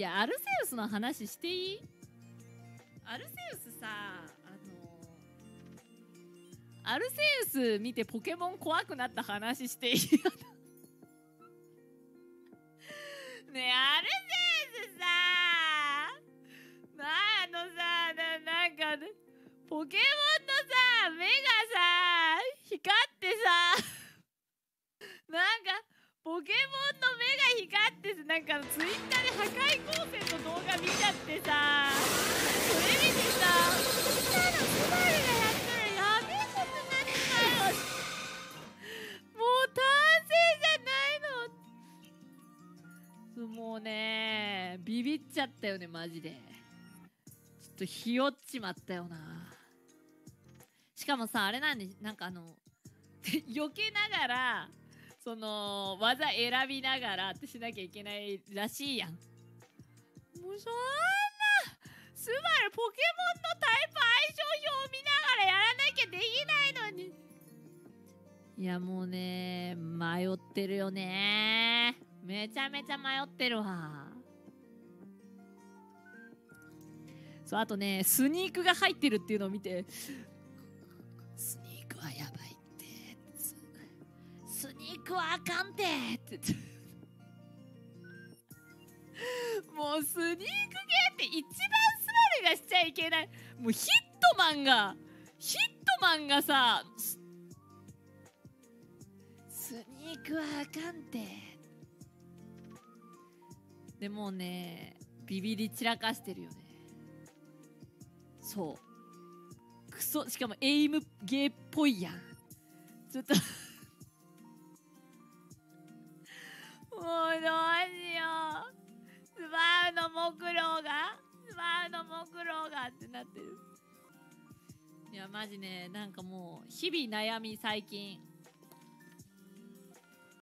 いや、アルセウスの話していい？アルセウスさ、アルセウス見てポケモン怖くなった話していい？ねえ、アルセウスさ、なんかポケモンのさ目がさ光ってさ、なんかポケモンの目が光ってさ、なんかツイッターで破壊光線の動画見ちゃってさ、それ見てさ、こんなのスバルがやったらやべえことになっちまうよ、もう単性じゃないの。もうね、ビビっちゃったよねマジで。ちょっとひよっちまったよな。しかもさ、あれなんで、なんか避けながらその技選びながらってしなきゃいけないらしいやん。もうそんなスバルポケモンのタイプ相性表を見ながらやらなきゃできないのに。いやもうね、迷ってるよね。めちゃめちゃ迷ってるわ。そう、あとね、スニークが入ってるっていうのを見て、スニークはやばいって、スニークはあかんてってもうスニーク系って一番スバルがしちゃいけない。もうヒットマンがさ、スニークはあかんて。でもうね、ビビり散らかしてるよね。そうクソ、しかもエイムゲーっぽいやん。ちょっともうどうしよう。スバウの木狼がってなってる。いやマジね、なんかもう日々悩み最近。